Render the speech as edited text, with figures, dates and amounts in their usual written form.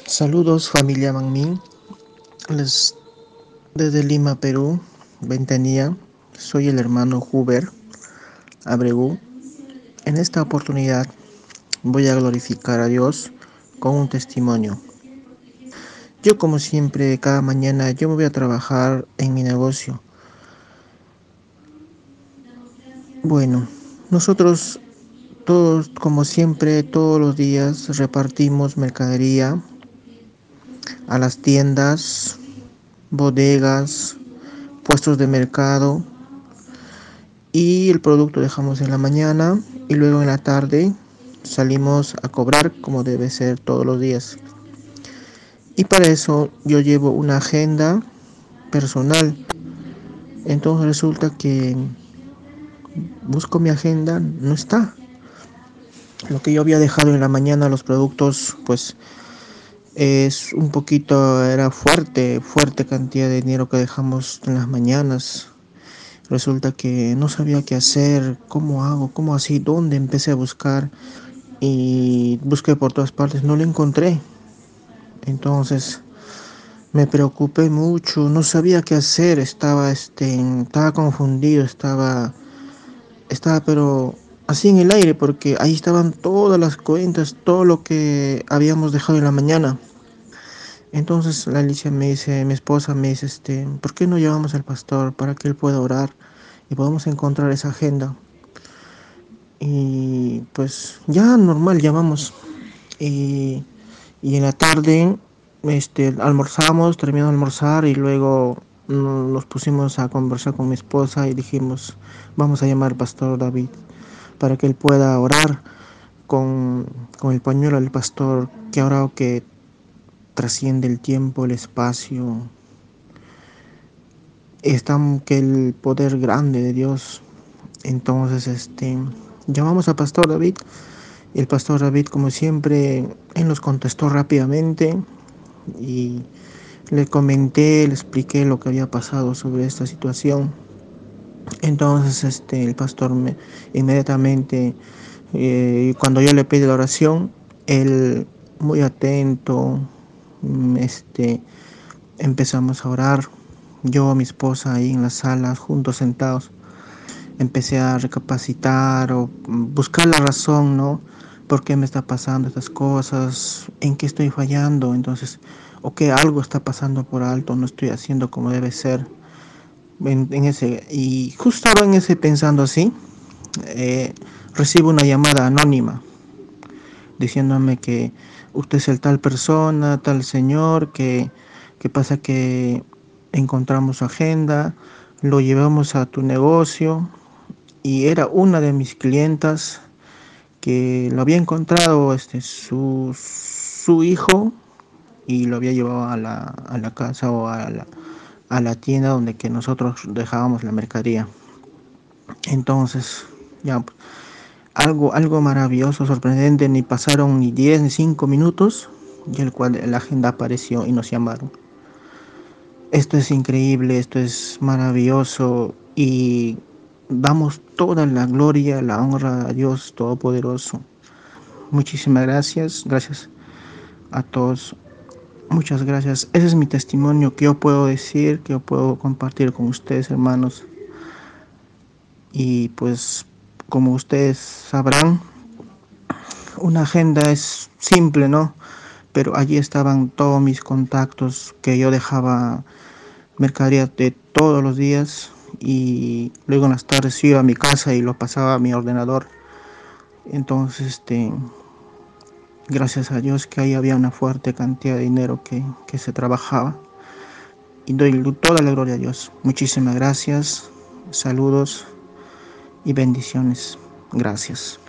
Saludos familia Manmin, les desde Lima, Perú, Ventanilla. Soy el hermano Huber Abregu. En esta oportunidad voy a glorificar a Dios con un testimonio. Yo, como siempre, cada mañana yo me voy a trabajar en mi negocio. Bueno, nosotros todos, como siempre, todos los días repartimos mercadería a las tiendas, bodegas, puestos de mercado, y el producto dejamos en la mañana y luego en la tarde salimos a cobrar como debe ser todos los días. Y para eso yo llevo una agenda personal. Entonces resulta que busco mi agenda, no está. Lo que yo había dejado en la mañana, los productos, pues es un poquito, era fuerte cantidad de dinero que dejamos en las mañanas. Resulta que no sabía qué hacer, cómo hago, cómo así, dónde empecé a buscar y busqué por todas partes, no lo encontré. Entonces me preocupé mucho, no sabía qué hacer, estaba confundido, estaba pero así en el aire porque ahí estaban todas las cuentas, todo lo que habíamos dejado en la mañana. Entonces la Alicia me dice, mi esposa me dice, ¿por qué no llevamos al pastor para que él pueda orar y podamos encontrar esa agenda? Y pues ya normal llamamos. Y, y en la tarde almorzamos, terminamos de almorzar y luego nos pusimos a conversar con mi esposa y dijimos, vamos a llamar al pastor David para que él pueda orar con, con el pañuelo del pastor que ahora que trasciende el tiempo, el espacio, está que el poder grande de Dios. Entonces llamamos al pastor David. Y el pastor David, como siempre, él nos contestó rápidamente y le comenté, le expliqué lo que había pasado sobre esta situación. Entonces el pastor inmediatamente, cuando yo le pedí la oración, él muy atento, empezamos a orar. Yo, mi esposa ahí en la sala, juntos sentados, empecé a recapacitar o buscar la razón, ¿no? ¿Por qué me está pasando estas cosas? ¿En qué estoy fallando? Entonces, o que algo está pasando por alto, no estoy haciendo como debe ser. Y justo estaba en ese pensando así, eh, recibo una llamada anónima diciéndome que usted es el tal persona, tal señor, que pasa que encontramos su agenda, lo llevamos a tu negocio y era una de mis clientas que lo había encontrado su hijo y lo había llevado a la casa o a la tienda donde que nosotros dejábamos la mercadería. Entonces, ya, algo maravilloso, sorprendente, ni pasaron ni 10 ni 5 minutos, y el cual la agenda apareció y nos llamaron. Esto es increíble, esto es maravilloso y damos toda la gloria, la honra a Dios Todopoderoso. Muchísimas gracias, gracias a todos, muchas gracias. Ese es mi testimonio que yo puedo decir, que yo puedo compartir con ustedes, hermanos. Y pues, como ustedes sabrán, una agenda es simple, ¿no? Pero allí estaban todos mis contactos que yo dejaba mercadería de todos los días y luego en las tardes iba a mi casa y lo pasaba a mi ordenador. Entonces, gracias a Dios que ahí había una fuerte cantidad de dinero que se trabajaba y doy toda la gloria a Dios. Muchísimas gracias, saludos y bendiciones. Gracias.